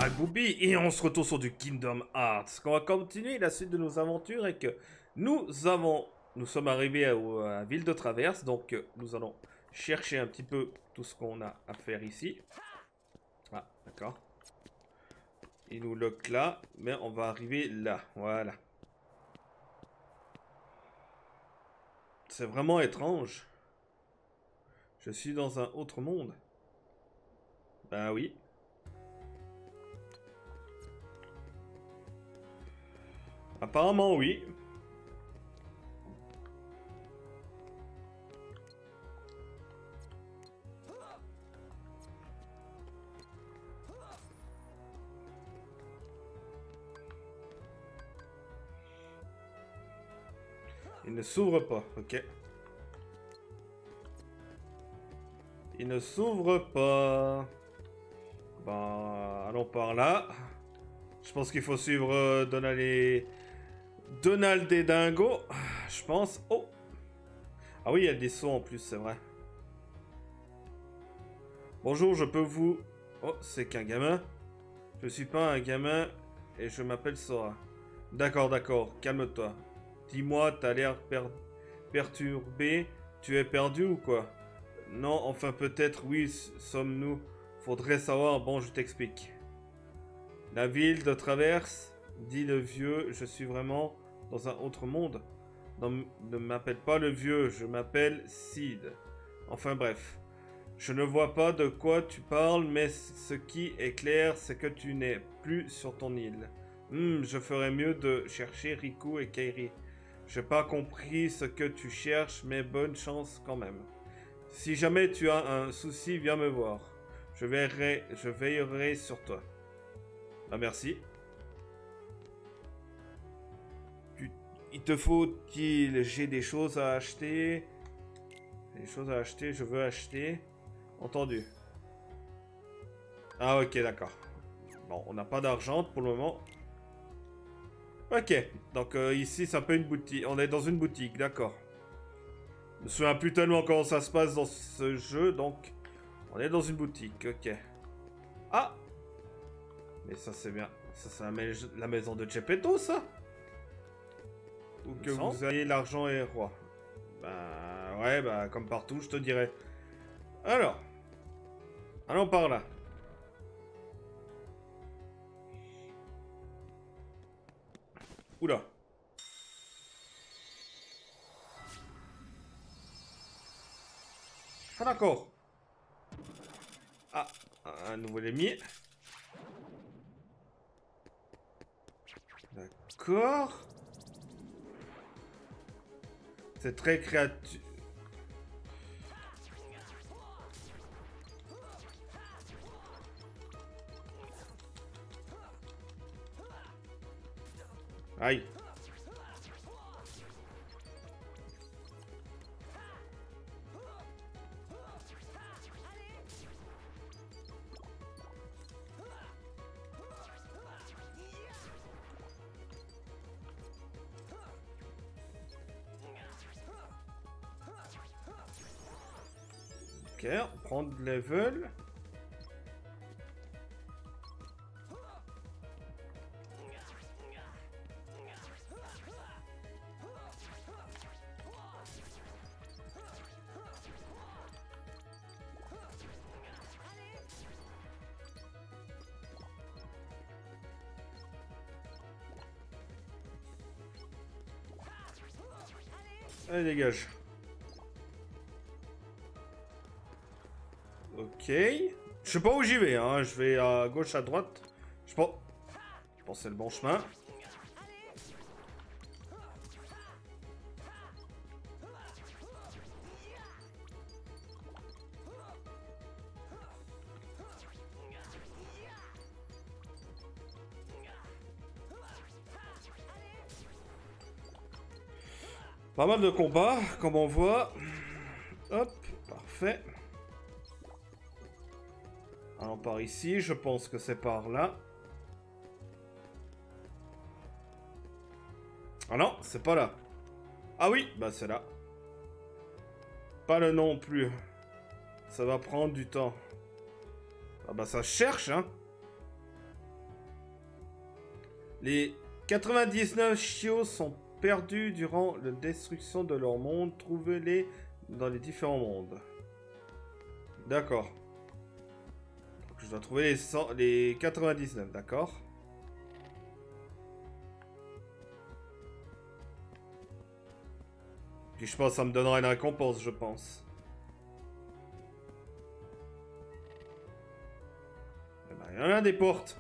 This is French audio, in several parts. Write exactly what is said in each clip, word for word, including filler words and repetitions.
Ah, Booby, et on se retrouve sur du Kingdom Hearts. On va continuer la suite de nos aventures et que nous avons, nous sommes arrivés à, à la ville de Traverse, donc euh, nous allons chercher un petit peu tout ce qu'on a à faire ici. Ah, d'accord. Il nous lock là, mais on va arriver là, voilà. C'est vraiment étrange. Je suis dans un autre monde. Bah oui. Apparemment oui. Il ne s'ouvre pas, ok. Il ne s'ouvre pas. Bah, allons par là. Je pense qu'il faut suivre euh, Donald et... Donald et Dingo. Je pense. Oh. Ah oui, il y a des sauts en plus, c'est vrai. Bonjour, je peux vous... Oh, c'est qu'un gamin. Je suis pas un gamin et je m'appelle Sora. D'accord, d'accord, calme-toi. Dis-moi, t'as l'air per... perturbé. Tu es perdu ou quoi? Non, enfin peut-être, oui, sommes-nous. Faudrait savoir, bon, je t'explique. La ville de Traverse, dit le vieux, je suis vraiment dans un autre monde. Non, ne m'appelle pas le vieux, je m'appelle Sid. Enfin bref. Je ne vois pas de quoi tu parles, mais ce qui est clair, c'est que tu n'es plus sur ton île. Hmm, je ferais mieux de chercher Riku et Kairi. J'ai pas compris ce que tu cherches, mais bonne chance quand même. Si jamais tu as un souci, viens me voir. Je veillerai, je veillerai sur toi. Ah, merci. Tu, il te faut-il... J'ai des choses à acheter. Des choses à acheter, je veux acheter. Entendu. Ah, ok, d'accord. Bon, on n'a pas d'argent pour le moment. Ok, donc euh, ici, c'est un peu une boutique. On est dans une boutique, d'accord. Je me souviens plus tellement comment ça se passe dans ce jeu, donc... On est dans une boutique, ok. Ah! Mais ça, c'est bien. Ça, c'est la, mais la maison de Geppetto, ça? Ou que vous ayez l'argent et roi. Bah, ouais, bah, comme partout, je te dirais. Alors. Allons par là. Oula. Ah, d'accord. Ah, un nouveau limier. D'accord. C'est très créatif. Aïe. Ok, on prend de level. Allez, dégage. Ok. Je sais pas où j'y vais, hein. Je vais à gauche, à droite. Je pense... Je pense que c'est le bon chemin. Pas mal de combats, comme on voit. Hop, parfait. Alors, par ici, je pense que c'est par là. Ah non, c'est pas là. Ah oui, bah c'est là. Pas le nom plus. Ça va prendre du temps. Ah bah ça cherche, hein. Les quatre-vingt-dix-neuf chiots sont perdus durant la destruction de leur monde. Trouvez-les dans les différents mondes. D'accord. Donc je dois trouver les, cent, les quatre-vingt-dix-neuf, d'accord. Puis je pense que ça me donnera une récompense, je pense. Eh ben, il y en a des portes.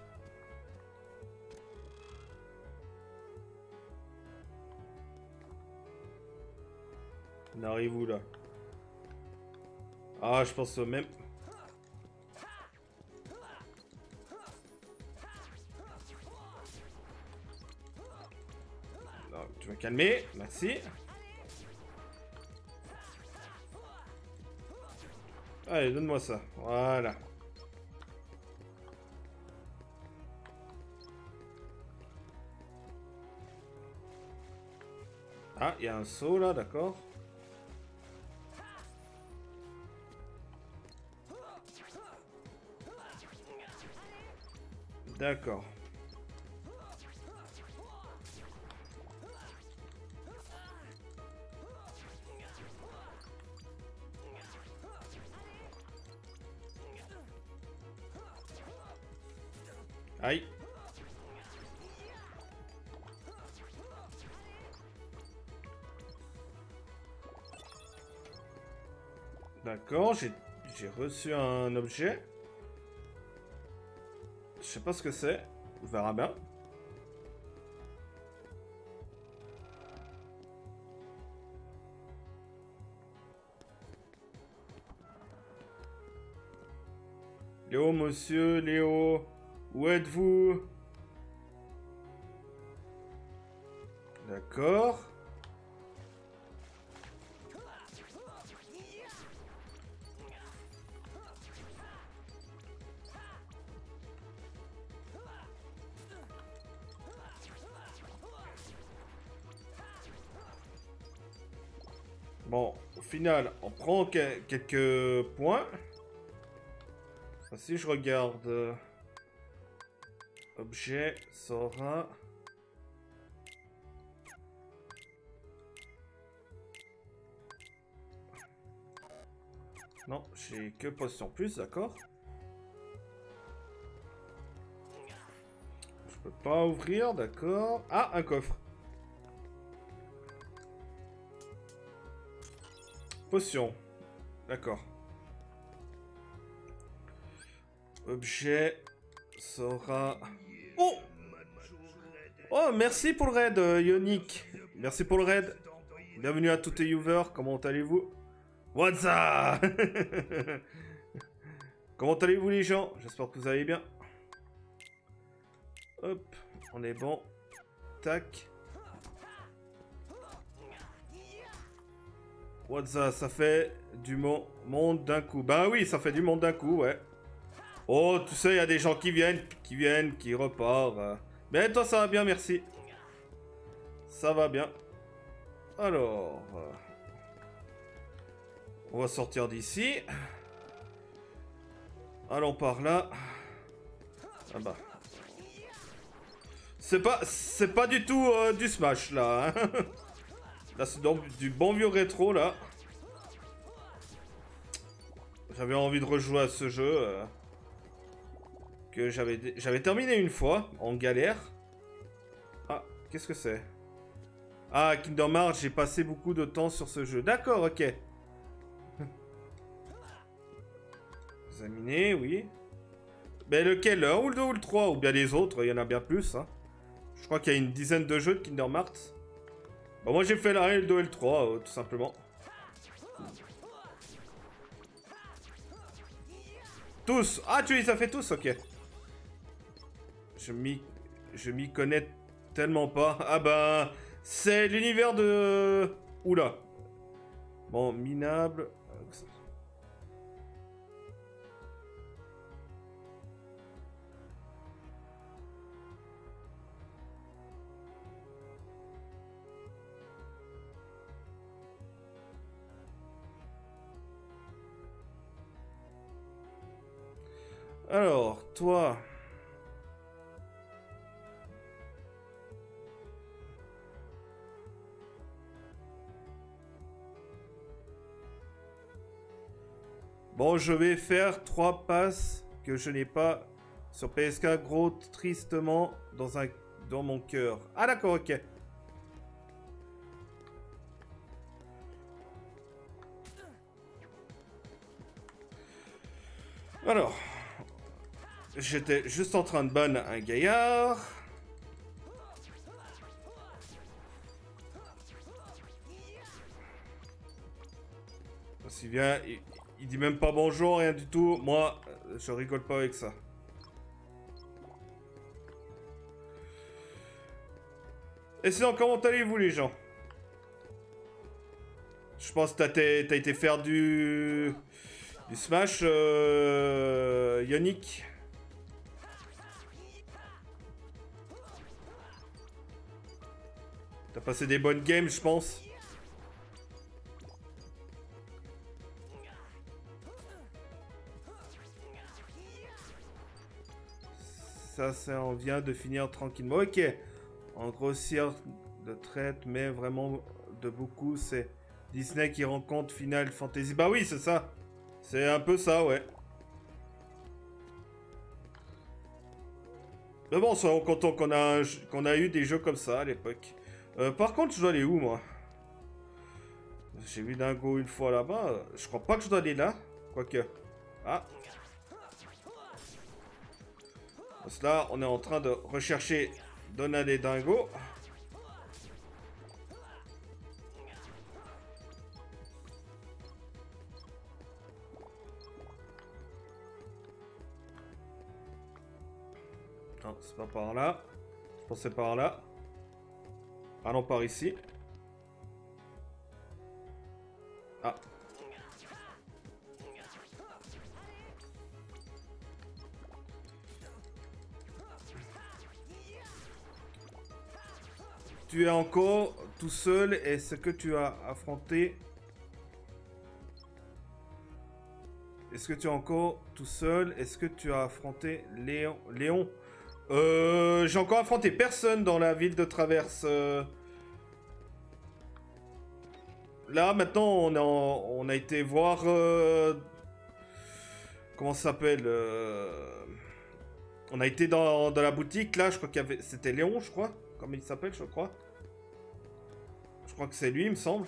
On arrive où là? Ah, je pense au même. Non, tu vas calmer, merci. Allez, donne-moi ça. Voilà. Ah, il y a un saut là, d'accord. D'accord. Aïe. D'accord, j'ai j'ai reçu un objet. Je sais pas ce que c'est. On verra bien. Léo, monsieur, Léo. Où êtes-vous? D'accord. Bon, au final, on prend que quelques points. Si je regarde... Euh, objet, Sora... Non, j'ai que potion plus, d'accord. Je peux pas ouvrir, d'accord. Ah, un coffre. Potion. D'accord. Objet. Sora. Oh! Oh, merci pour le raid, euh, Yonick. Merci pour le raid. Bienvenue à tous les viewers. Comment allez-vous? What's up? Comment allez-vous les gens? J'espère que vous allez bien. Hop, on est bon. Tac. What's up? Ça fait du mon monde d'un coup. Bah oui, ça fait du monde d'un coup, ouais. Oh, tu sais, il y a des gens qui viennent, qui viennent, qui repartent. Mais toi, ça va bien, merci. Ça va bien. Alors... On va sortir d'ici. Allons par là. Ah bah. C'est pas, c'est pas du tout euh, du Smash, là. Hein. Là, c'est donc du bon vieux rétro, là. J'avais envie de rejouer à ce jeu. Euh, que j'avais j'avais terminé une fois, en galère. Ah, qu'est-ce que c'est? Ah, Kingdom Hearts, j'ai passé beaucoup de temps sur ce jeu. D'accord, ok. Examiner, oui. Mais lequel? Le un ou le deux ou le trois? Ou bien les autres? Il y en a bien plus, hein. Je crois qu'il y a une dizaine de jeux de Kingdom Hearts. Bon, moi j'ai fait le un, le deux et le trois, euh, tout simplement. Tous? Ah, tu les as fait tous? Ok. Je m'y... Je m'y connais tellement pas. Ah bah... C'est l'univers de... Oula. Bon, minable... Alors, toi... Bon, je vais faire trois passes que je n'ai pas sur P S K, gros, tristement, dans, un, dans mon cœur. Ah d'accord, ok. Alors, j'étais juste en train de ban un gaillard. S'il vient, il, il dit même pas bonjour, rien du tout. Moi, je rigole pas avec ça. Et sinon, comment allez-vous les gens? Je pense que t'as t'as été faire du... du Smash, euh... Yannick. T'as passé des bonnes games, je pense. Ça, ça, on vient de finir tranquillement. Ok. En grossière de traite, mais vraiment de beaucoup, c'est Disney qui rencontre Final Fantasy. Bah oui, c'est ça. C'est un peu ça, ouais. Mais bon, soyons contents qu'on a, un, qu'on a eu des jeux comme ça à l'époque. Euh, par contre, je dois aller où, moi? J'ai vu Dingo une fois là-bas. Je crois pas que je dois aller là. Quoique. Ah. Parce que là, on est en train de rechercher Donald et Dingo. Non, c'est pas par là. Je pensais par là. Ah non, par ici. Ah. Tu es encore tout seul et ce que tu as affronté... Est-ce que tu es encore tout seul? Est-ce que tu as affronté Léon? Léon euh, J'ai encore affronté personne dans la ville de Traverse. Euh... Là, maintenant, on a, on a été voir... Euh... Comment ça s'appelle euh... On a été dans, dans la boutique, là, je crois qu'il y avait... C'était Léon, je crois. Comme il s'appelle, je crois. Je crois que c'est lui, il me semble.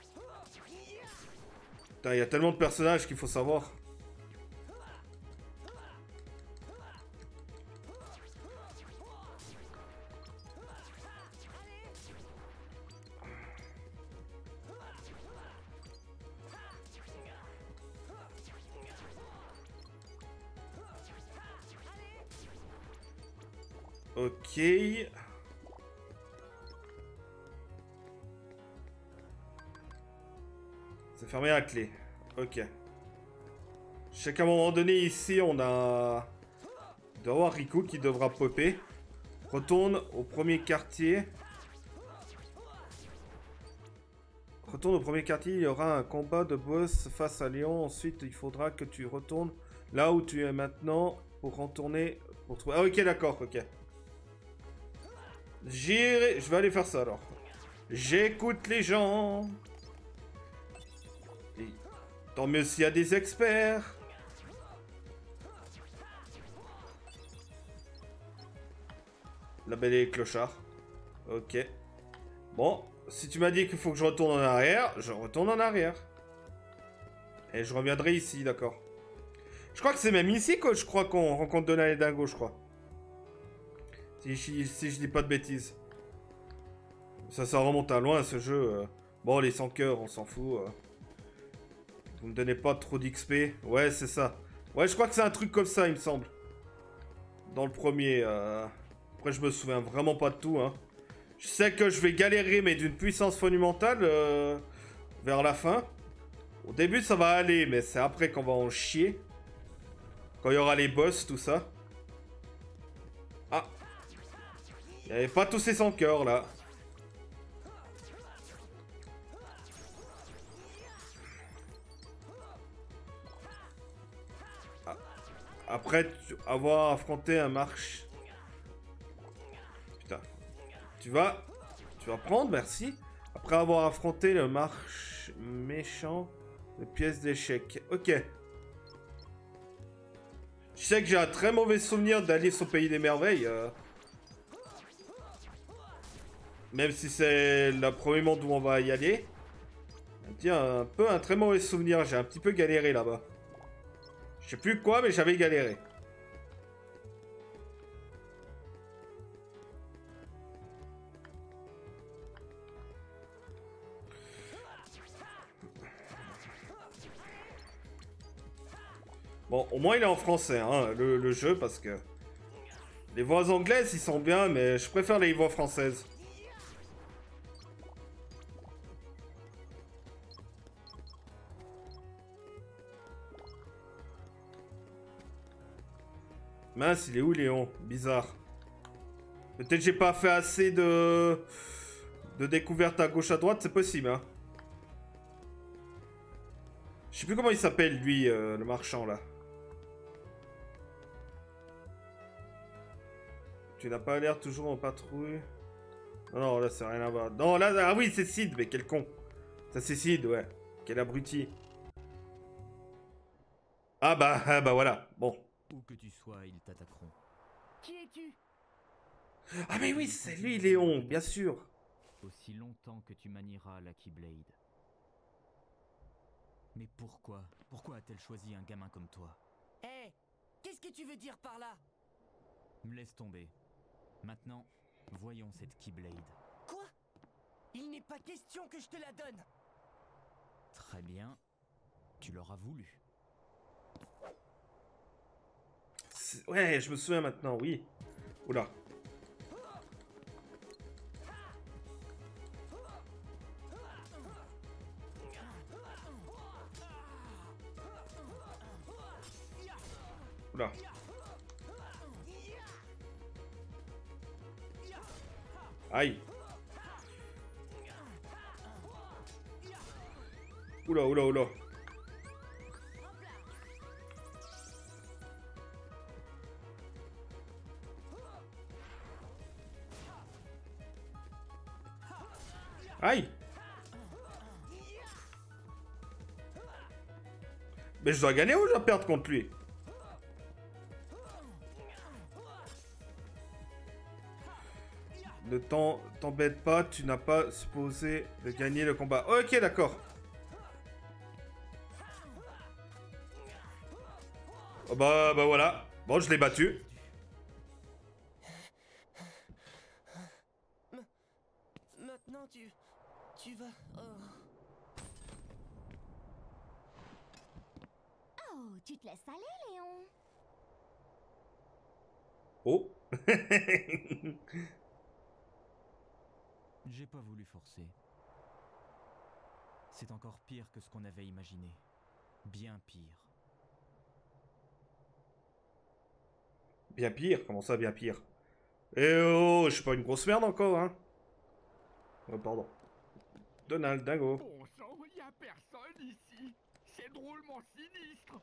Putain, il y a tellement de personnages qu'il faut savoir. Ok. C'est fermé à clé. Ok. Je sais qu'à un moment donné, ici, on a... Il doit y avoir Riku qui devra popper. Retourne au premier quartier. Retourne au premier quartier, il y aura un combat de boss face à Léon. Ensuite, il faudra que tu retournes là où tu es maintenant pour retourner... Pour trouver... Ah, ok, d'accord, ok. J'irai... Je vais aller faire ça, alors. J'écoute les gens. Et tant mieux s'il y a des experts. La belle et les clochards. Ok. Bon, si tu m'as dit qu'il faut que je retourne en arrière, je retourne en arrière. Et je reviendrai ici, d'accord. Je crois que c'est même ici que je crois qu'on rencontre Donald et Dingo, je crois. Si, si, si je dis pas de bêtises. Ça, ça remonte à loin, ce jeu. Bon, les cent cœurs, on s'en fout. Vous me donnez pas trop d'X P. Ouais, c'est ça. Ouais, je crois que c'est un truc comme ça, il me semble. Dans le premier. Euh... Après, je me souviens vraiment pas de tout. Hein. Je sais que je vais galérer, mais d'une puissance monumentale euh... vers la fin. Au début, ça va aller, mais c'est après qu'on va en chier. Quand il y aura les boss, tout ça. Ah. Il n'y avait pas tous ces cent cœurs, là. Après avoir affronté un marche... Putain. Tu vas... Tu vas prendre, merci. Après avoir affronté le marche méchant de pièces d'échecs. Ok. Je sais que j'ai un très mauvais souvenir d'Alice au Pays des Merveilles. Euh... Même si c'est le premier monde où on va y aller. Tiens, un peu un très mauvais souvenir. J'ai un petit peu galéré là-bas. Je sais plus quoi, mais j'avais galéré. Bon, au moins il est en français, hein, le, le jeu, parce que... Les voix anglaises, ils sont bien, mais je préfère les voix françaises. Mince, il est où Léon? Bizarre. Peut-être j'ai pas fait assez de... de découvertes à gauche à droite, c'est possible, hein. Je sais plus comment il s'appelle, lui, euh, le marchand, là. Tu n'as pas l'air toujours en patrouille. Non, non, là, c'est rien à voir. Non, là, ah oui, c'est Sid, mais quel con. Ça, c'est Sid, ouais. Quel abruti. Ah bah, ah bah voilà, bon. Où que tu sois, ils t'attaqueront. Qui es-tu? Ah mais oui, c'est lui, Léon, bien sûr. Aussi longtemps que tu manieras la Keyblade. Mais pourquoi? Pourquoi a-t-elle choisi un gamin comme toi? Hé, hey, qu'est-ce que tu veux dire par là? Me laisse tomber. Maintenant, voyons cette Keyblade. Quoi? Il n'est pas question que je te la donne. Très bien. Tu l'auras voulu. Ouais, je me souviens maintenant, oui. Oula. Oula. Aïe. Oula, oula, oula. Aïe. Mais je dois gagner ou je dois perdre contre lui? Ne t'embête pas, tu n'as pas supposé de gagner le combat. Ok, d'accord. Oh bah, bah voilà. Bon, je l'ai battu. Maintenant, tu... Tu vas... Oh. Oh, tu te laisses aller, Léon. Oh. J'ai pas voulu forcer. C'est encore pire que ce qu'on avait imaginé. Bien pire. Bien pire? Comment ça, bien pire? Eh oh, je suis pas une grosse merde encore, hein? Oh, pardon. Donald, dingo. Bon sang, y a personne ici. C'est drôlement sinistre.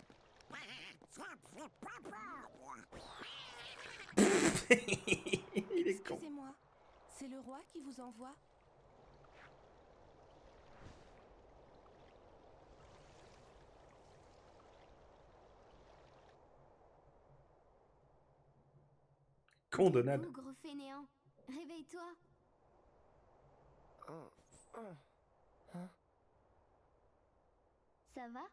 Il est con. Excusez-moi, c'est le roi qui vous envoie? Con, Donald. Oh, gros fainéant. Réveille-toi. Oh. Oh. Hein? Ça va?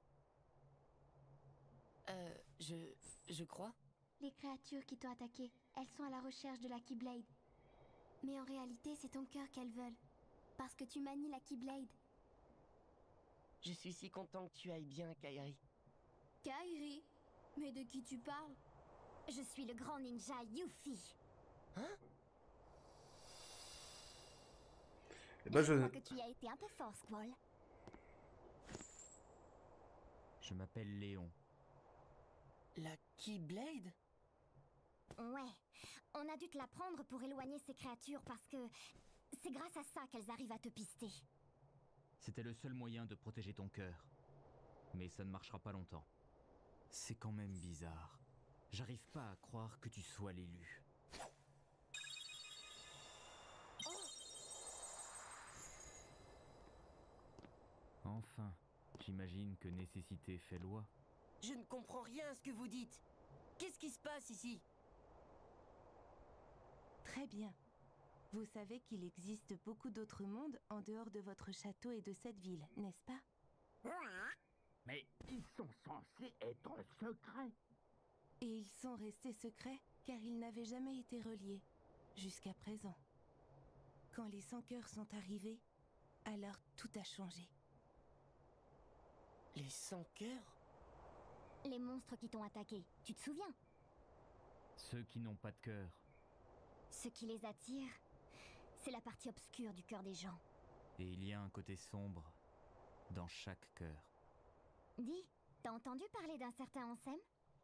Euh, je... Je crois. Les créatures qui t'ont attaqué, elles sont à la recherche de la Keyblade. Mais en réalité, c'est ton cœur qu'elles veulent. Parce que tu manies la Keyblade. Je suis si content que tu ailles bien, Kairi. Kairi? Mais de qui tu parles? Je suis le grand ninja Yuffie. Hein? Eh ben, Je je... crois que tu y as été un peu fort, Squall. Je m'appelle Léon. La Keyblade? Ouais, on a dû te la prendre pour éloigner ces créatures parce que c'est grâce à ça qu'elles arrivent à te pister. C'était le seul moyen de protéger ton cœur. Mais ça ne marchera pas longtemps. C'est quand même bizarre. J'arrive pas à croire que tu sois l'élu. Enfin, j'imagine que nécessité fait loi. Je ne comprends rien à ce que vous dites. Qu'est-ce qui se passe ici? Très bien. Vous savez qu'il existe beaucoup d'autres mondes en dehors de votre château et de cette ville, n'est-ce pas? Mais ils sont censés être secrets. Et ils sont restés secrets car ils n'avaient jamais été reliés, jusqu'à présent. Quand les Sans-Cœurs sont arrivés, alors tout a changé. Les Sans-Cœurs? Les monstres qui t'ont attaqué, tu te souviens? Ceux qui n'ont pas de cœur. Ce qui les attire, c'est la partie obscure du cœur des gens. Et il y a un côté sombre dans chaque cœur. Dis, t'as entendu parler d'un certain Ansem?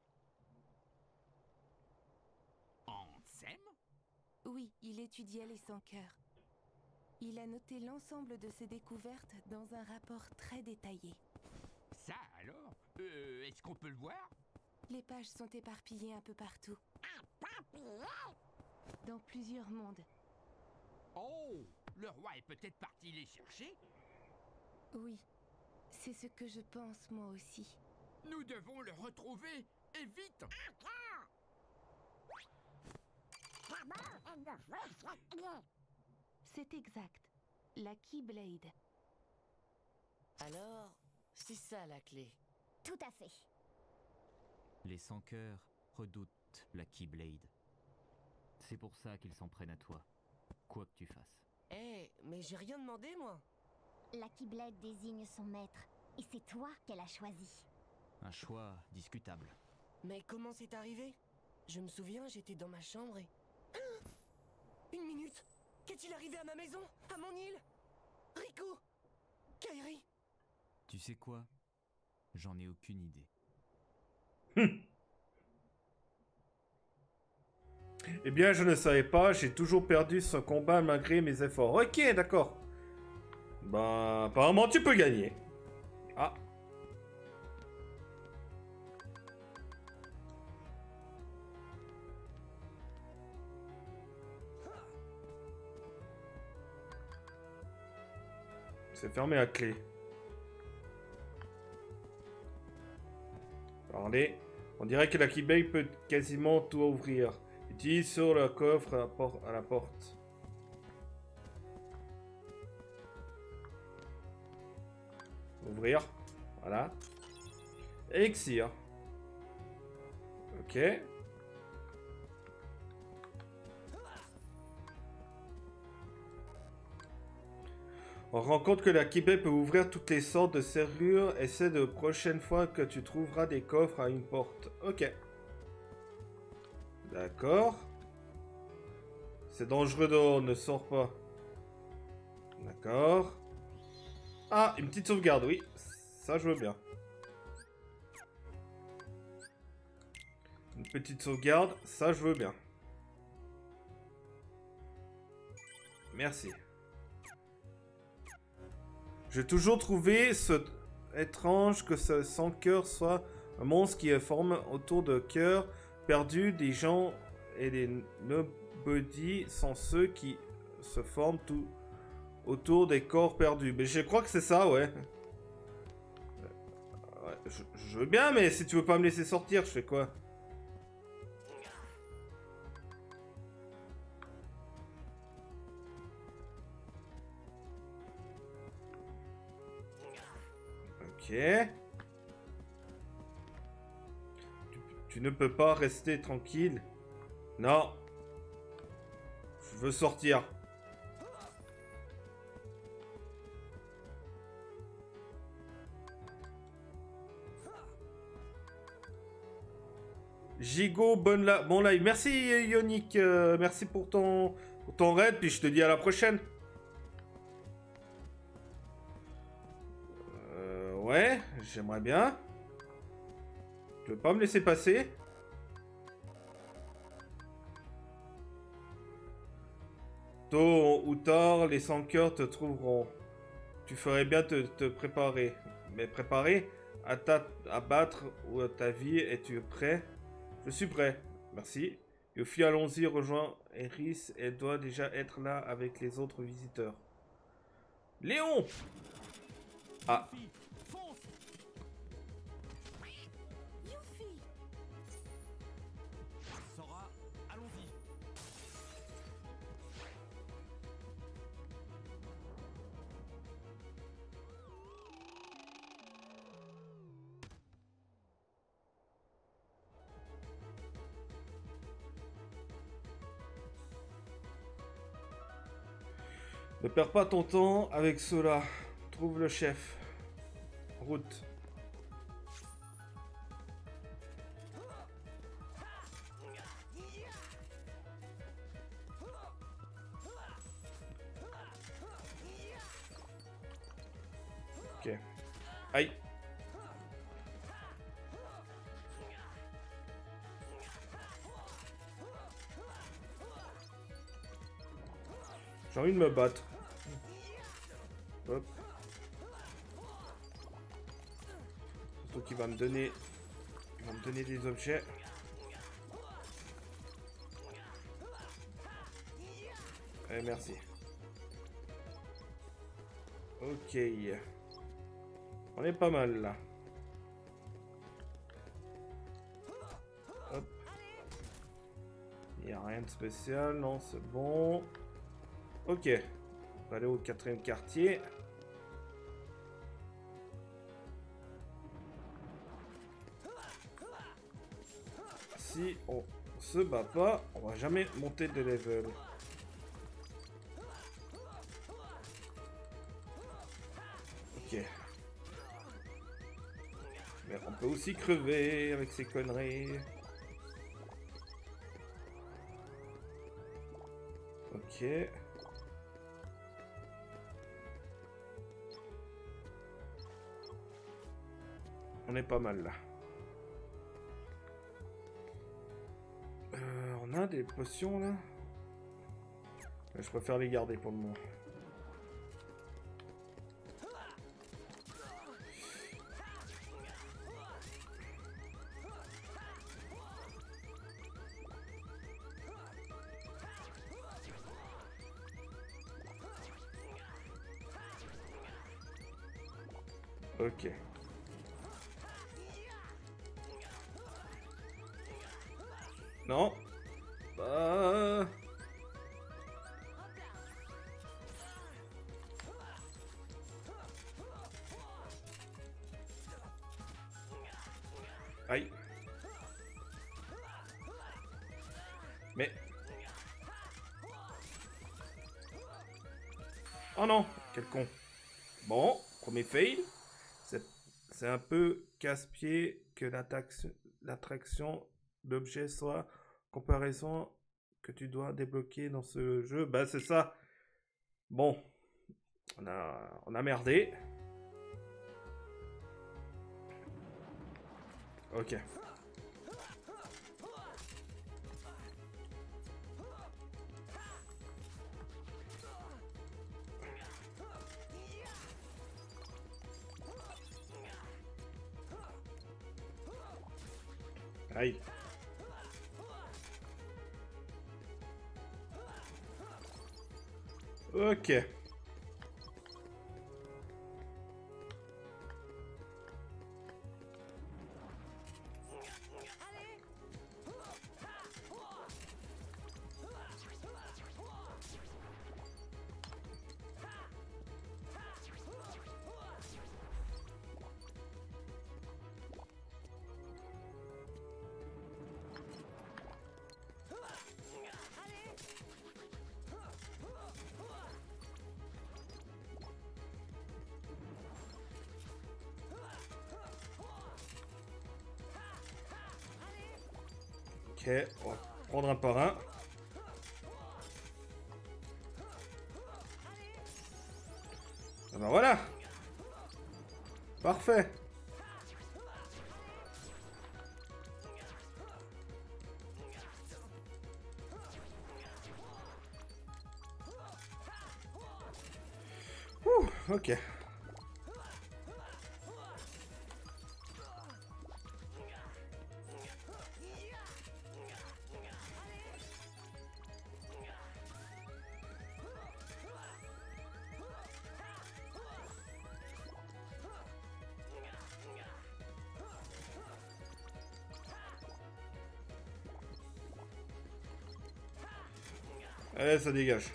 Ansem? Oui, il étudiait les Sans-Cœurs. Il a noté l'ensemble de ses découvertes dans un rapport très détaillé. Ça alors? Euh, est-ce qu'on peut le voir? Les pages sont éparpillées un peu partout. Dans plusieurs mondes. Oh! Le roi est peut-être parti les chercher? Oui, c'est ce que je pense moi aussi. Nous devons le retrouver, et vite! C'est exact. La Keyblade. Alors, c'est ça la clé. Tout à fait. Les Sans-Cœurs redoutent la Keyblade. C'est pour ça qu'ils s'en prennent à toi, quoi que tu fasses. Eh, mais j'ai rien demandé moi. La Keyblade désigne son maître, et c'est toi qu'elle a choisi. Un choix discutable. Mais comment c'est arrivé? Je me souviens, j'étais dans ma chambre et... Une minute! Qu'est-il arrivé à ma maison? À mon île? Riku? Kairi? Tu sais quoi? J'en ai aucune idée. Eh bien, je ne savais pas, j'ai toujours perdu ce combat malgré mes efforts. Ok, d'accord. Bah, apparemment, tu peux gagner. Ah. C'est fermé à clé. Regardez. On dirait que la Keyblade peut quasiment tout ouvrir. Utilise sur le coffre à la, por à la porte. Ouvrir. Voilà. Elixir. Ok. On rend compte que la Keyblade peut ouvrir toutes les sortes de serrures. Essaie de prochaine fois que tu trouveras des coffres à une porte. Ok. D'accord. C'est dangereux dehors, ne sors pas. D'accord. Ah, une petite sauvegarde, oui. Ça, je veux bien. Une petite sauvegarde, ça, je veux bien. Merci. J'ai toujours trouvé ce étrange que ce sans-cœur soit un monstre qui est formé autour de cœurs perdus. Des gens et des nobody sont ceux qui se forment tout autour des corps perdus. Mais je crois que c'est ça, ouais. ouais je, je veux bien, mais si tu veux pas me laisser sortir, je fais quoi? Ok. Tu, tu ne peux pas rester tranquille. Non. Je veux sortir. Gigo, bonne la bon live. Merci Yonick. Euh, merci pour ton, pour ton raid. Puis je te dis à la prochaine. Ouais, j'aimerais bien. Tu veux pas me laisser passer? Tôt ou tard, les sans-cœurs te trouveront. Tu ferais bien te, te préparer. Mais préparer à, ta, à battre ou ta vie, es-tu prêt? Je suis prêt. Merci. Yofi, allons-y, rejoins Eris. Elle doit déjà être là avec les autres visiteurs. Léon! Ah. Ne perds pas ton temps avec cela. Trouve le chef. Route. Ok. Aïe. J'ai envie de me battre. Hop. Surtout qu'il va me donner... Il va me donner des objets. Allez, merci. Ok. On est pas mal là. Hop. Il n'y a rien de spécial, non, c'est bon. Ok. On va aller au quatrième quartier. Si on se bat pas, on va jamais monter de level. Ok. Mais on peut aussi crever avec ces conneries. Ok. On est pas mal là. Euh, on a des potions là. Je préfère les garder pour le moment. Ok. Non. Bah... Aïe. Mais... Oh non, quel con. Bon, premier fail. C'est un peu casse-pied que l'attraction d'objets soit comparaison que tu dois débloquer dans ce jeu. Bah c'est ça. Bon. On a, on a merdé. Ok. Aïe. Ok. Ok, on va prendre un par un. Ah ben voilà. Parfait. Ouh, ok. Allez, ça dégage.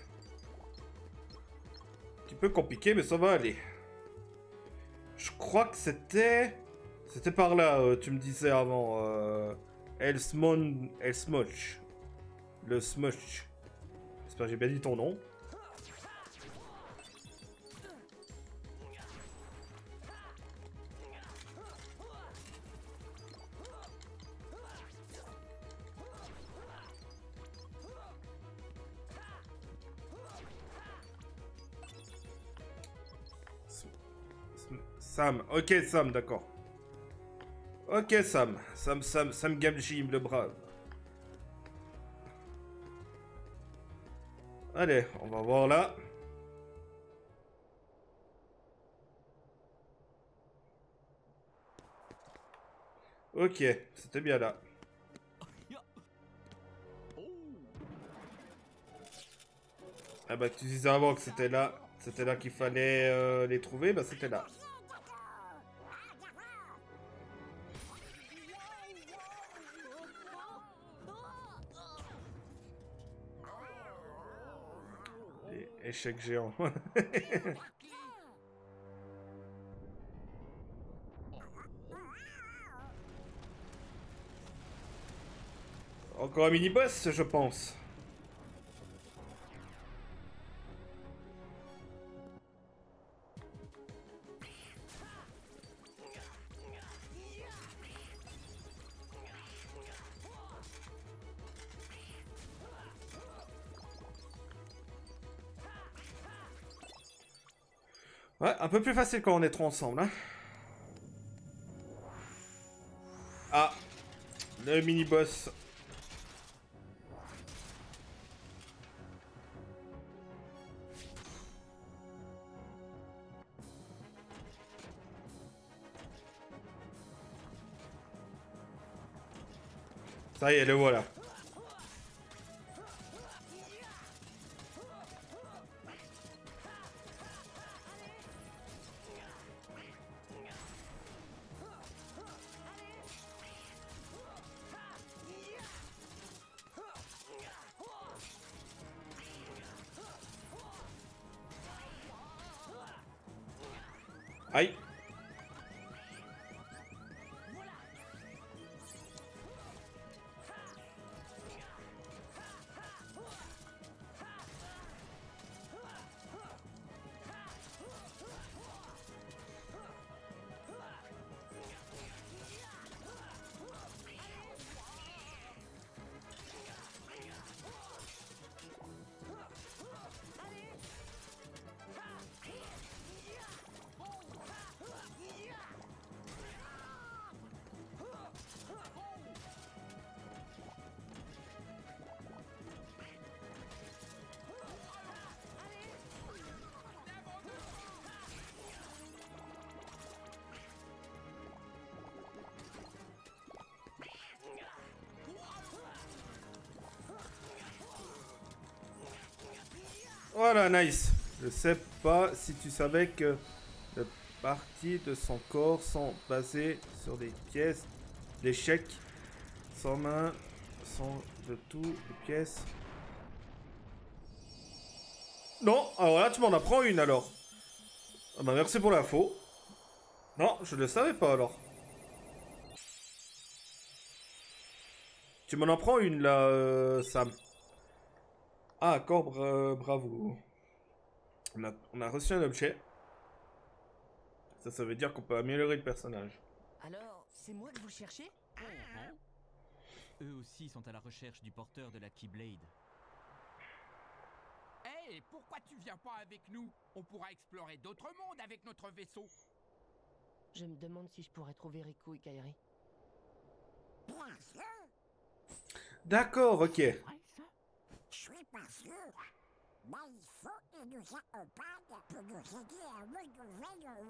Un petit peu compliqué, mais ça va aller. Je crois que c'était... C'était par là, euh, tu me disais avant. Euh... Elsmon... Elsmoch. Le Smoch. J'espère que j'ai bien dit ton nom. Sam, ok Sam, d'accord. Ok Sam, Sam, Sam, Sam Gamgee, le brave. Allez, on va voir là. Ok, c'était bien là. Ah bah tu disais avant que c'était là, c'était là qu'il fallait euh, les trouver, bah c'était là. Et échec géant. Encore un mini-boss, je pense. Ouais, un peu plus facile quand on est trop ensemble, hein. Ah, le mini-boss. Ça y est, le voilà. Aïe. Voilà, nice. Je sais pas si tu savais que les parties de son corps sont basées sur des pièces d'échecs. Sans main, sont de tout les pièces. Non, alors là tu m'en apprends une alors. Ah bah merci pour l'info. Non, je le savais pas alors. Tu m'en apprends une là, euh, Sam. Ah, d'accord, bra bravo. On a, on a reçu un objet. Ça, ça veut dire qu'on peut améliorer le personnage. Alors, c'est moi que vous cherchez? Eux aussi sont à la recherche du porteur de la Keyblade. Hé, hey, pourquoi tu viens pas avec nous? On pourra explorer d'autres mondes avec notre vaisseau. Je me demande si je pourrais trouver Riku et Kairi. D'accord, ok. Je suis pas sûr, mais il faut qu'il nous accompagne pour nous aider à retrouver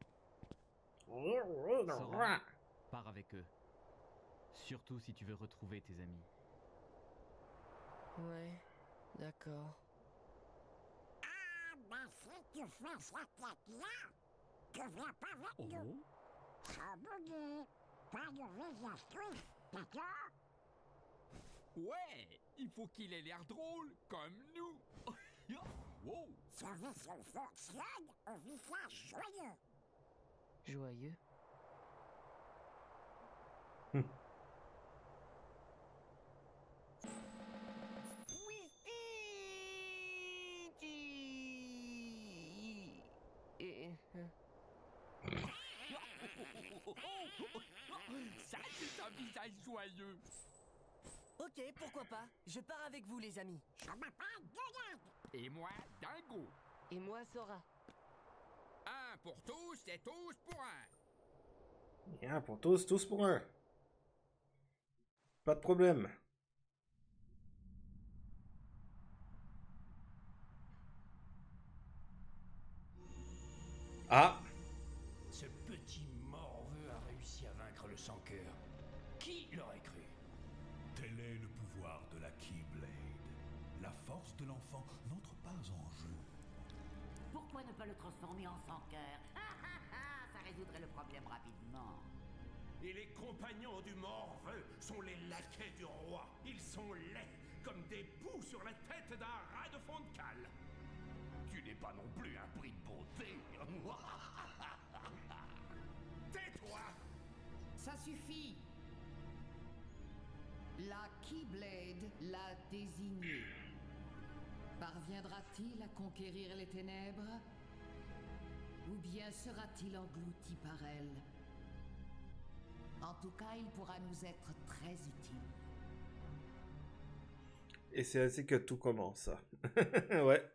le roi. Sora, pars avec eux. Surtout si tu veux retrouver tes amis. Ouais, d'accord. Ah, ben si tu fais cette quête-là, tu viens pas avec nous. Sans bouger, pas de désastre, d'accord? Ouais, il faut qu'il ait l'air drôle, comme nous. Wow. Ce vaisseau fonctionne au visage joyeux. Joyeux. Et... Ça, c'est un visage joyeux. Ok, pourquoi pas. Je pars avec vous, les amis. Je m'appelle Donald. Et moi, Dingo. Et moi, Sora. Un pour tous et tous pour un. Bien, pour tous, tous pour un. Pas de problème. Ah. Ce petit morveux a réussi à vaincre le sans-cœur. Qui l'aurait cru? Tel est le pouvoir de la Keyblade. La force de l'enfant n'entre pas en jeu. Pourquoi ne pas le transformer en sans-cœur? Ça résoudrait le problème rapidement. Et les compagnons du morveux sont les laquais du roi. Ils sont laids, comme des poux sur la tête d'un rat de fond de cale. Tu n'es pas non plus un prix de beauté. Tais-toi! Ça suffit. La Keyblade l'a désigné. Parviendra-t-il à conquérir les ténèbres? Ou bien sera-t-il englouti par elles? En tout cas, il pourra nous être très utile. Et c'est ainsi que tout commence. Ouais.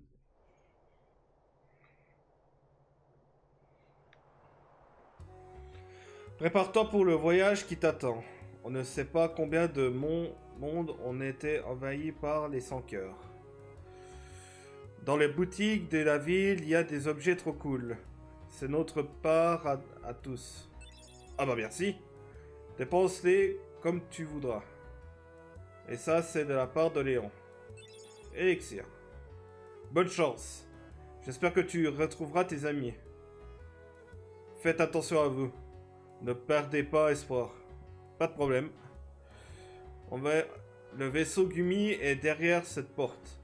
Prépare-toi pour le voyage qui t'attend. On ne sait pas combien de mon monde on était envahi par les sans-cœurs. Dans les boutiques de la ville, il y a des objets trop cool. C'est notre part à, à tous. Ah bah merci. Dépense-les comme tu voudras. Et ça, c'est de la part de Léon. Elixir. Bonne chance. J'espère que tu retrouveras tes amis. Faites attention à vous. Ne perdez pas espoir. Pas de problème. On va... Le vaisseau Gumi est derrière cette porte.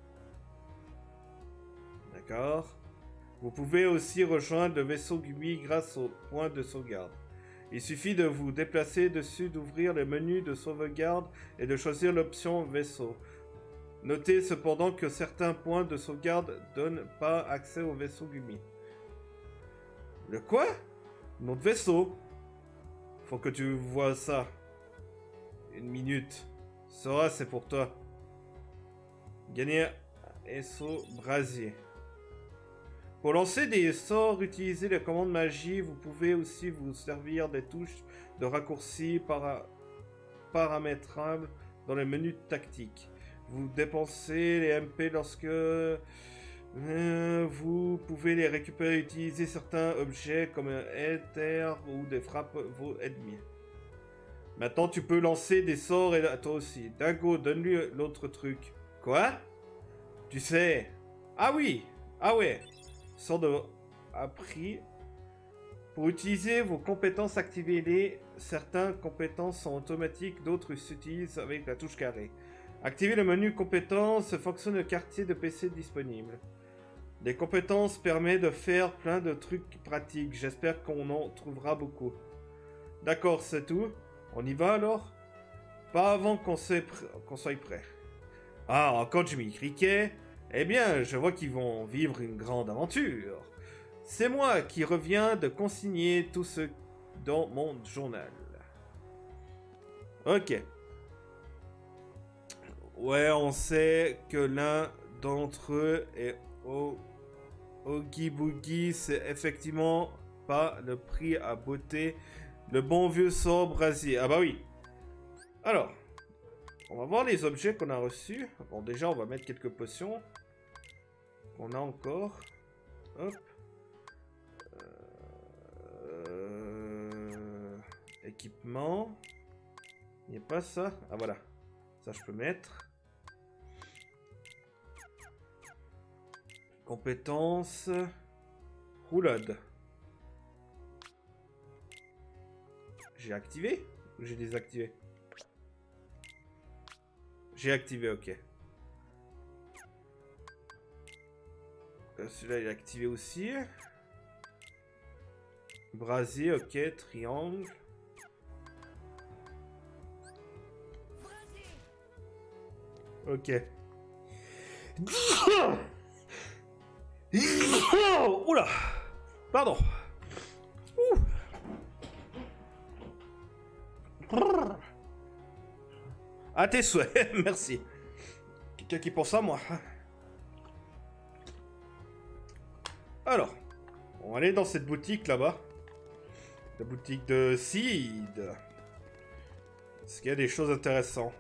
D'accord. Vous pouvez aussi rejoindre le vaisseau Gumi grâce au point de sauvegarde. Il suffit de vous déplacer dessus, d'ouvrir le menu de sauvegarde et de choisir l'option vaisseau. Notez cependant que certains points de sauvegarde ne donnent pas accès au vaisseau Gumi. Le quoi? Notre vaisseau? Faut que tu vois ça. Une minute. Sora, c'est pour toi. Gagner S O brasier. Pour lancer des sorts, utilisez les commandes magie. Vous pouvez aussi vous servir des touches de raccourci para... paramétrables dans les menus tactiques. Vous dépensez les M P lorsque euh, vous pouvez les récupérer et utiliser certains objets comme un éther ou des frappes vos ennemis. Maintenant, tu peux lancer des sorts et toi aussi. Dingo, donne-lui l'autre truc. Quoi? Tu sais. Ah oui. Ah ouais. Sort de appris. Pour utiliser vos compétences, activez-les. Certaines compétences sont automatiques, d'autres s'utilisent avec la touche carré. Activez le menu compétences, fonctionne le quartier de P C disponible. Les compétences permettent de faire plein de trucs pratiques. J'espère qu'on en trouvera beaucoup. D'accord, c'est tout. On y va alors? Pas avant qu'on qu'on soit prêt. Ah, encore Jimmy Cricket. Eh bien, je vois qu'ils vont vivre une grande aventure. C'est moi qui reviens de consigner tout ce dans mon journal. Ok. Ouais, on sait que l'un d'entre eux est au Oogie Boogie. C'est effectivement pas le prix à beauté. Le bon vieux sort brasier. Ah bah oui. Alors, on va voir les objets qu'on a reçus. Bon, déjà, on va mettre quelques potions. On a encore. Hop. Euh... Équipement. Il n'y a pas ça. Ah voilà. Ça, je peux mettre. Compétences. Roulade. J'ai activé ou j'ai désactivé? J'ai activé, ok. Euh, Celui-là, il est activé aussi. Brasier, ok. Triangle. Ok. Oula. Pardon. Ouh. À tes souhaits, merci. Quelqu'un qui pense à moi. Alors, On va aller dans cette boutique là-bas. La boutique de Seed. Est-ce qu'il y a des choses intéressantes?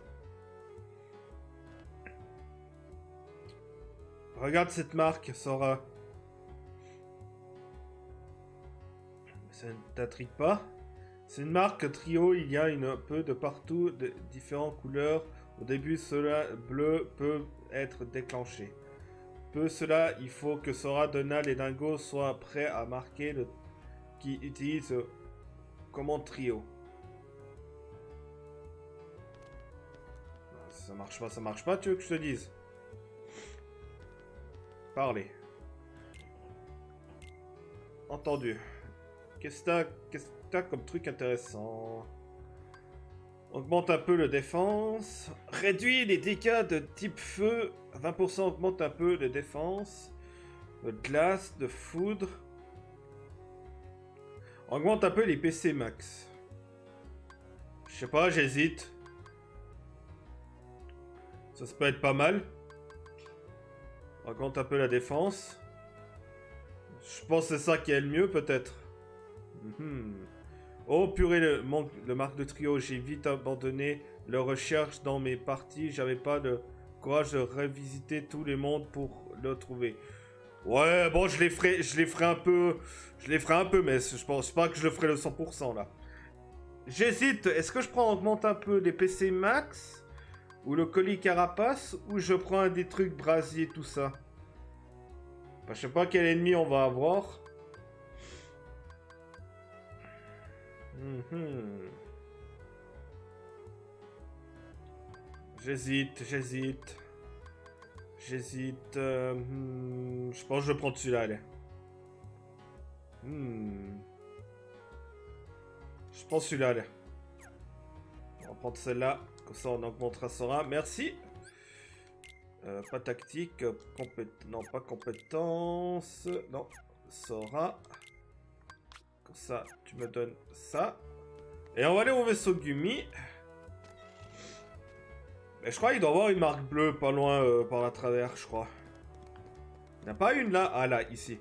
Regarde cette marque, Sora. Ça ne t'intrigue pas? C'est une marque trio, il y a une, un peu de partout, de différentes couleurs. Au début, cela bleu peut être déclenché. Peu cela, il faut que Sora, Donald et Dingo soient prêts à marquer le qui utilise euh, commande trio. Ça marche pas, ça marche pas, tu veux que je te dise? Parlez. Entendu. Qu'est-ce que t'as, qu'est-ce que t'as comme truc intéressant? Augmente un peu le défense. Réduit les dégâts de type feu. vingt pour cent augmente un peu de défense. De glace, de foudre. Augmente un peu les P C max. Je sais pas, j'hésite. Ça, ça peut être pas mal. Augmente un peu la défense. Je pense que c'est ça qui est le mieux, peut-être. Mm-hmm. Oh purée, le, manque, le marque de trio, j'ai vite abandonné leur recherche dans mes parties. J'avais pas le courage de revisiter tous les mondes pour le trouver. Ouais, bon, je les ferai, je les ferai un peu, je les ferai un peu, mais je pense pas que je le ferai le cent pour cent là. J'hésite, est-ce que je prends augmente un peu les P C max ou le colis carapace ou je prends un des trucs brasier, tout ça. Enfin, je sais pas quel ennemi on va avoir. Mmh. J'hésite, j'hésite. J'hésite. Euh, hmm, je pense que je vais prendre celui-là, allez. Hmm. Je prends celui-là, allez. On va prendre celle-là. Comme ça, on augmentera Sora. Merci. Euh, pas tactique. Compét... Non, pas compétence. Non. Sora. Comme ça, tu me donnes ça. Et on va aller au vaisseau Gumi. Mais je crois qu'il doit y avoir une marque bleue pas loin euh, par la travers, je crois. Il n'y en a pas une là? Ah là, ici.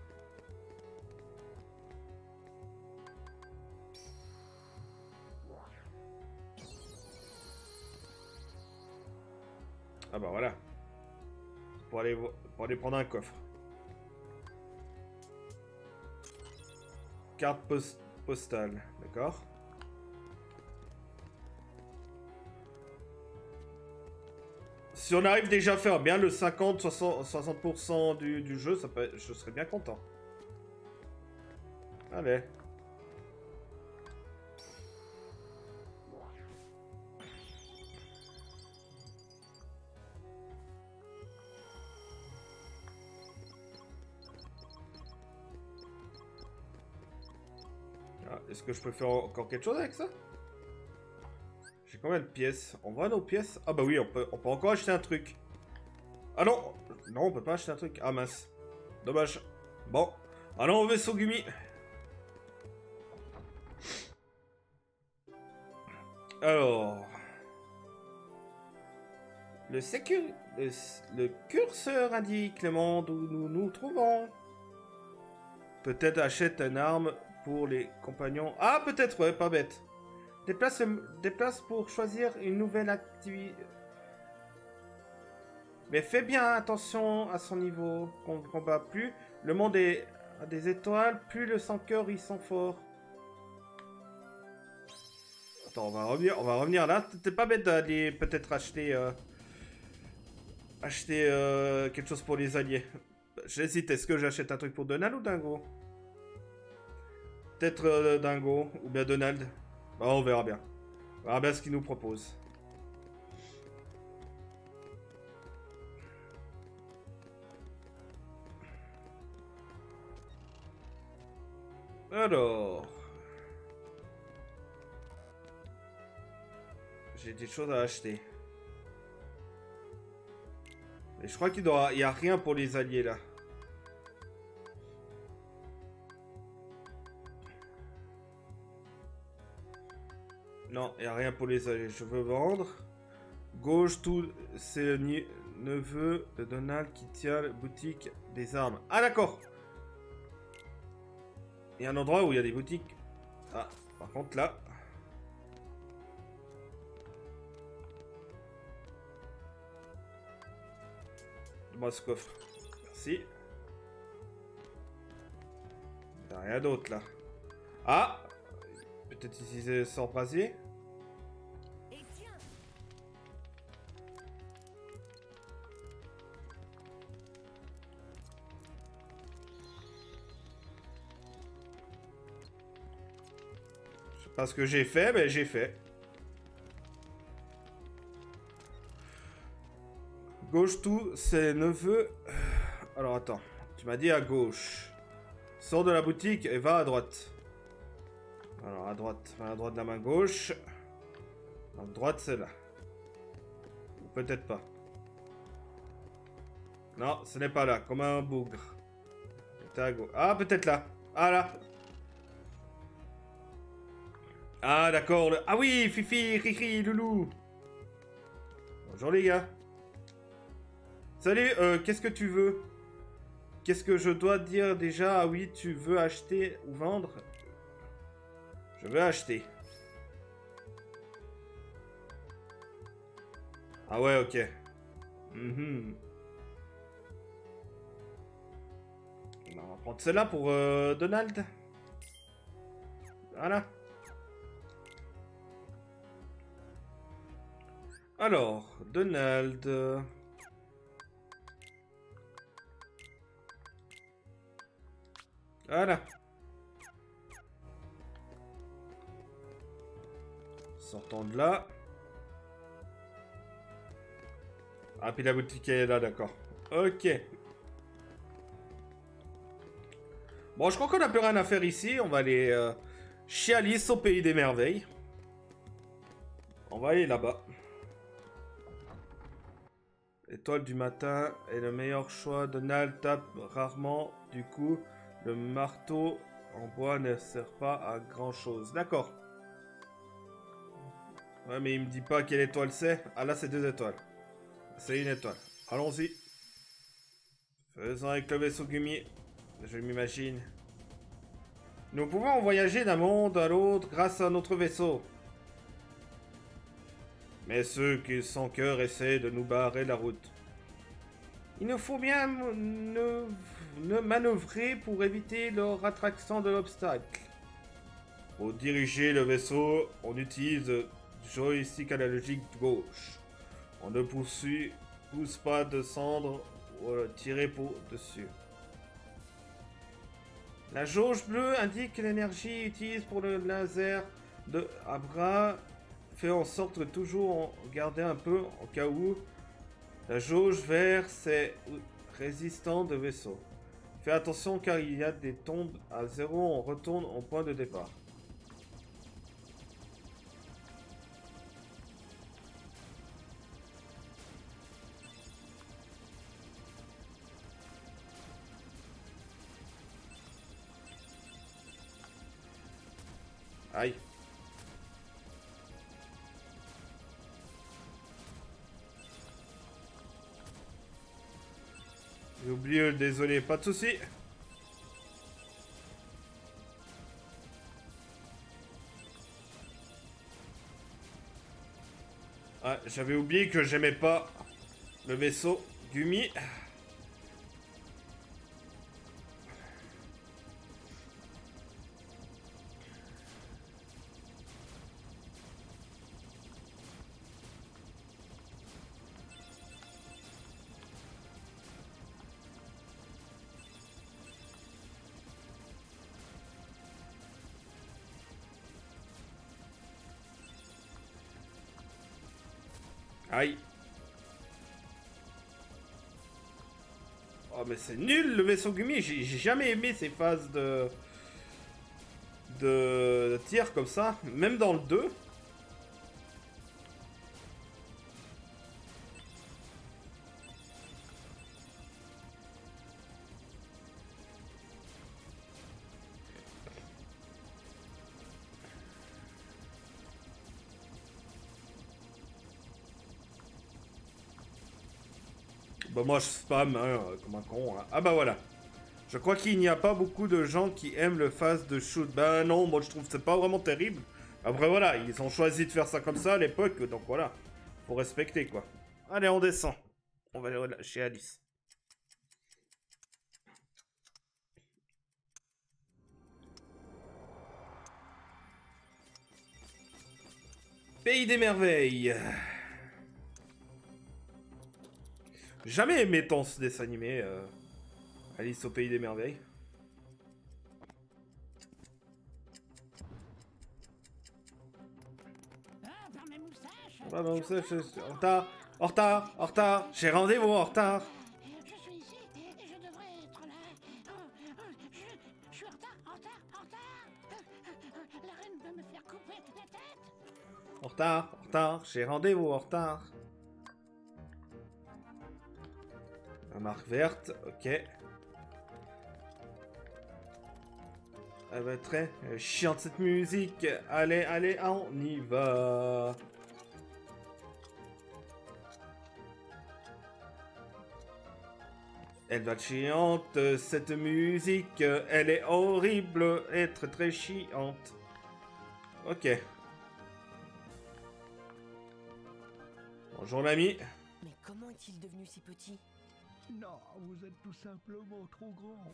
Ah bah voilà. Pour aller, pour aller prendre un coffre. Carte post postale, d'accord. Si on arrive déjà à faire bien le cinquante à soixante pour cent du, du jeu, ça peut, je serais bien content. Allez. Ah, est-ce que je peux faire encore quelque chose avec ça? J'ai combien de pièces? On voit nos pièces? Ah bah oui, on peut, on peut encore acheter un truc. Ah non! Non, on peut pas acheter un truc. Ah mince. Dommage. Bon. Allons au vaisseau Gumi. Alors... Le, sécu... le, le curseur indique le monde où nous nous trouvons. Peut-être achète une arme pour les compagnons. Ah, peut-être, ouais, pas bête. Déplace, déplace pour choisir une nouvelle activité. Mais fais bien attention à son niveau. Qu'on ne combat plus. Le monde est à des étoiles. Plus le sans-cœur, ils sont forts. Attends, on va revenir, on va revenir là. T'es pas bête d'aller peut-être acheter... Euh, acheter euh, quelque chose pour les alliés. J'hésite. Est-ce que j'achète un truc pour Donald ou Dingo? Peut-être euh, Dingo ou bien Donald. Bah, on verra bien. On verra bien ce qu'il nous propose. Alors... J'ai des choses à acheter. Mais je crois qu'il doit... Il n'y a rien pour les alliés là. Non, il n'y a rien pour les alliés. Je veux vendre. Gauche, tout, c'est le neveu de Donald qui tient la boutique des armes. Ah, d'accord. y a un endroit où il y a des boutiques. Ah, par contre là... Donne-moi ce coffre. Merci. Il n'y a rien d'autre là. Ah! Peut-être ici c'est sans brasier. Je sais pas ce que j'ai fait, mais j'ai fait. Gauche tout, c'est neveu. Alors attends, tu m'as dit à gauche. Sors de la boutique et va à droite. Alors à droite, à droite de la main gauche. À droite c'est là. Ou peut-être pas. Non, ce n'est pas là, comme un bougre. C'était à gauche. Ah, peut-être là. Ah là. Ah d'accord. Le... Ah oui, Fifi, Riri, Loulou. Bonjour les gars. Salut, euh, qu'est-ce que tu veux? Qu'est-ce que je dois dire déjà? Ah oui, tu veux acheter ou vendre? Je veux acheter. Ah ouais, ok. Mm-hmm. On va prendre celle-là pour euh, Donald. Voilà. Alors, Donald... Voilà. Sortons de là. Ah, puis la boutique est là, d'accord. Ok. Bon, je crois qu'on n'a plus rien à faire ici. On va aller euh, chez Alice au pays des merveilles. On va aller là-bas. L'étoile du matin est le meilleur choix. Donald tape rarement. Du coup... Le marteau en bois ne sert pas à grand chose. D'accord. Ouais, mais il me dit pas quelle étoile c'est. Ah là, c'est deux étoiles. C'est une étoile. Allons-y. Faisons avec le vaisseau Gumi. Je m'imagine. Nous pouvons voyager d'un monde à l'autre grâce à notre vaisseau. Mais ceux qui sans cœur essaient de nous barrer la route. Il nous faut bien ne, ne manœuvrer pour éviter le rattraction de l'obstacle. Pour diriger le vaisseau, on utilise le joystick analogique gauche. On ne poursuit, pousse pas de cendre ou tirer pour dessus. La jauge bleue indique l'énergie utilisée pour le laser de Abra. Fait en sorte de toujours en garder un peu au cas où. La jauge verte, c'est résistant de vaisseau. Fais attention car il y a des tombes à zéro, on retourne au point de départ. Aïe. J'ai oublié, désolé, pas de soucis. Ah, j'avais oublié que j'aimais pas le vaisseau Gumi. Aïe. Oh mais c'est nul le vaisseau Gumi. J'ai jamais aimé ces phases de... de... de tir comme ça. Même dans le deux. Bah moi je spam hein, comme un con. Hein. Ah bah voilà. Je crois qu'il n'y a pas beaucoup de gens qui aiment le phase de shoot. Ben non, moi je trouve que c'est pas vraiment terrible. Après voilà, ils ont choisi de faire ça comme ça à l'époque, donc voilà. Faut respecter quoi. Allez, on descend. On va aller chez Alice. Pays des merveilles. Jamais aimé tant ce dessin animé. Euh... Alice au pays des merveilles. Ah, bah, ça, je, je, en retard, en retard, en retard. J'ai rendez-vous en retard. Je suis ici et je devrais être là. Je, je suis en retard, en retard, en retard. La reine va me faire couper la tête. En retard, en retard. J'ai rendez-vous en retard. La marque verte, ok. Elle va être très euh, chiante cette musique. Allez, allez, on y va. Elle va être chiante, cette musique. Elle est horrible et très très chiante. Ok. Bonjour l'ami. Mais comment est-il devenu si petit? Non, vous êtes tout simplement trop grand.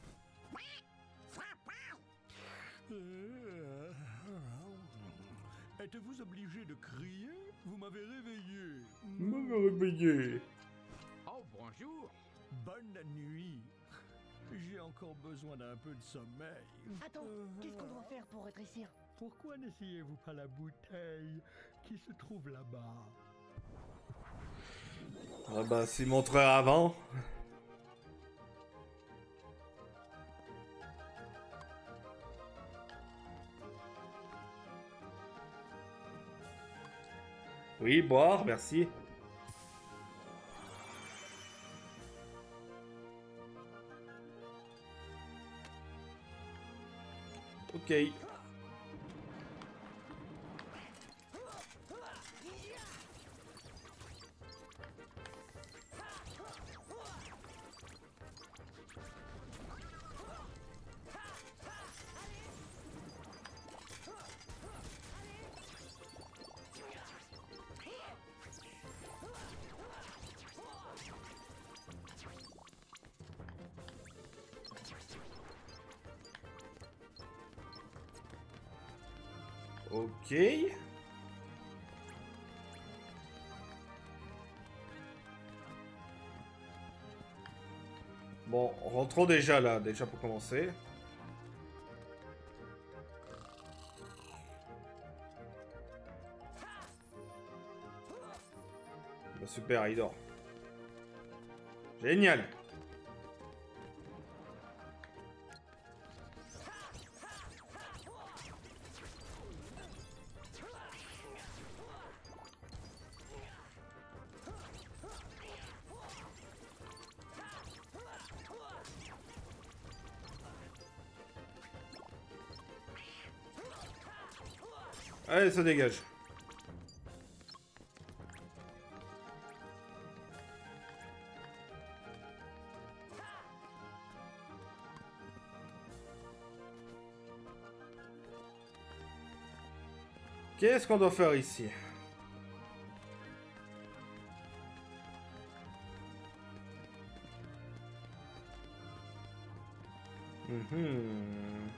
Êtes-vous obligé de crier? Vous m'avez réveillé. Vous m'avez réveillé. Oh, bonjour. Bonne nuit. J'ai encore besoin d'un peu de sommeil. Attends, qu'est-ce qu'on doit faire pour rétrécir? Pourquoi n'essayez-vous pas la bouteille qui se trouve là-bas? Ah bah, s'il montrait avant. Oui, boire, merci. Ok. Ok. Bon, rentrons déjà là, déjà pour commencer. Bah, super, il dort. Génial. Allez, ça dégage. Qu'est-ce qu'on doit faire ici? Mhm.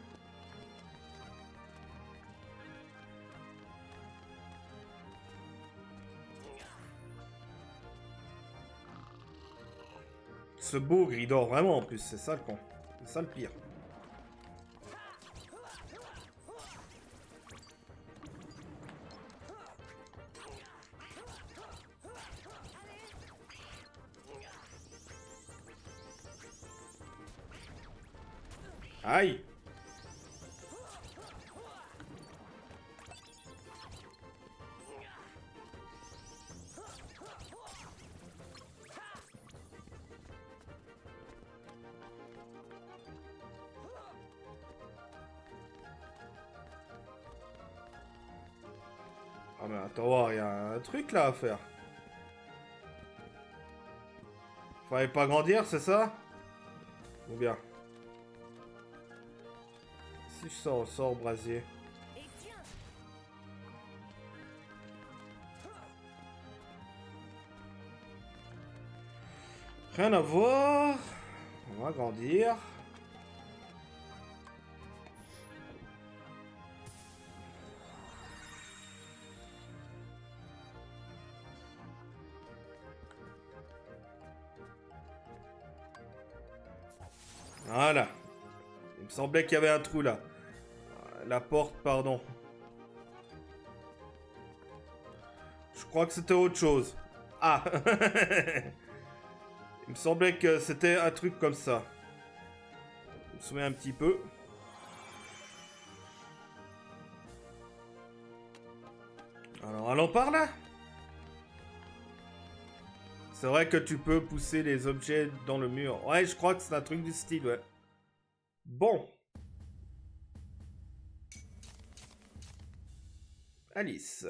Ce bougre, il dort vraiment en plus, c'est ça le con. C'est ça le pire. Aïe! Ah mais attends, il y a un truc là à faire. Fallait pas grandir, c'est ça? Ou bien? si je sors, sors brasier. Et tiens. Rien à voir. On va grandir. Voilà. Il me semblait qu'il y avait un trou là. La porte, pardon. Je crois que c'était autre chose. Ah. Il me semblait que c'était un truc comme ça. Je me souviens un petit peu. Alors, allons par là. C'est vrai que tu peux pousser les objets dans le mur. Ouais, je crois que c'est un truc du style, ouais. Bon. Alice.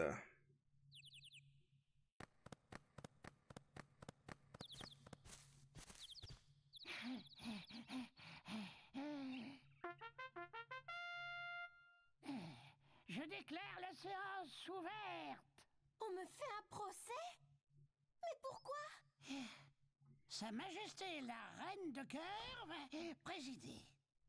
Je déclare la séance ouverte. On me fait un procès? Mais pourquoi? Sa Majesté la Reine de Cœur va présider.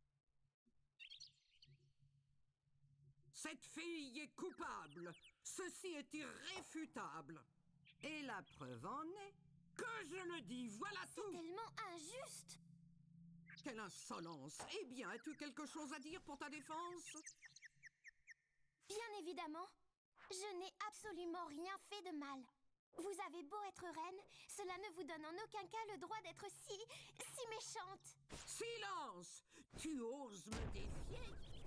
Cette fille est coupable. Ceci est irréfutable. Et la preuve en est que je le dis, voilà tout. C'est tellement injuste. Quelle insolence. Eh bien, as-tu quelque chose à dire pour ta défense? Bien évidemment. Je n'ai absolument rien fait de mal. Vous avez beau être reine, cela ne vous donne en aucun cas le droit d'être si... si méchante. Silence! Tu oses me défier?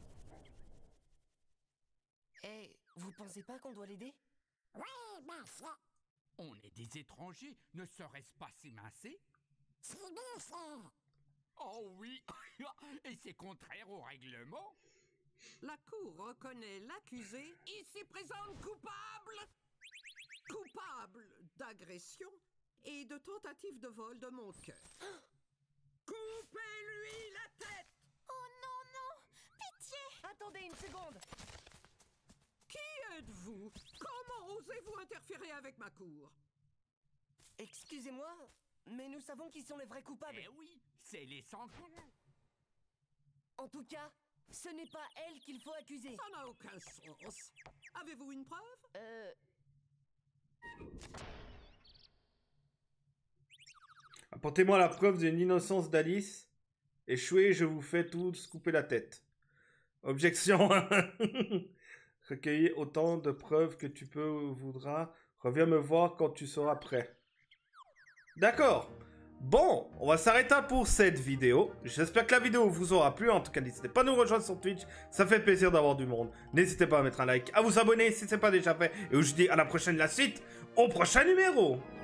Eh, vous pensez pas qu'on doit l'aider? Oui, monsieur. On est des étrangers, ne serait-ce pas s'émincer? C'est bien fait. Oh oui, et c'est contraire au règlement. La Cour reconnaît l'accusé, ici présente, coupable, coupable d'agression et de tentative de vol de mon cœur. Coupez-lui la tête! Oh non, non! Pitié! Attendez une seconde! Qui êtes-vous? Comment osez-vous interférer avec ma cour? Excusez-moi, mais nous savons qui sont les vrais coupables. Eh oui, c'est les sans-cœurs. En tout cas, ce n'est pas elle qu'il faut accuser. Ça n'a aucun sens. Avez-vous une preuve? Euh... Apportez-moi la preuve d'une innocence d'Alice. Échouez, je vous fais tous couper la tête. Objection. Recueillir autant de preuves que tu peux ou voudras. Reviens me voir quand tu seras prêt. D'accord. Bon, on va s'arrêter pour cette vidéo. J'espère que la vidéo vous aura plu. En tout cas, n'hésitez pas à nous rejoindre sur Twitch. Ça fait plaisir d'avoir du monde. N'hésitez pas à mettre un like, à vous abonner si ce n'est pas déjà fait. Et je vous dis à la prochaine, la suite, au prochain numéro.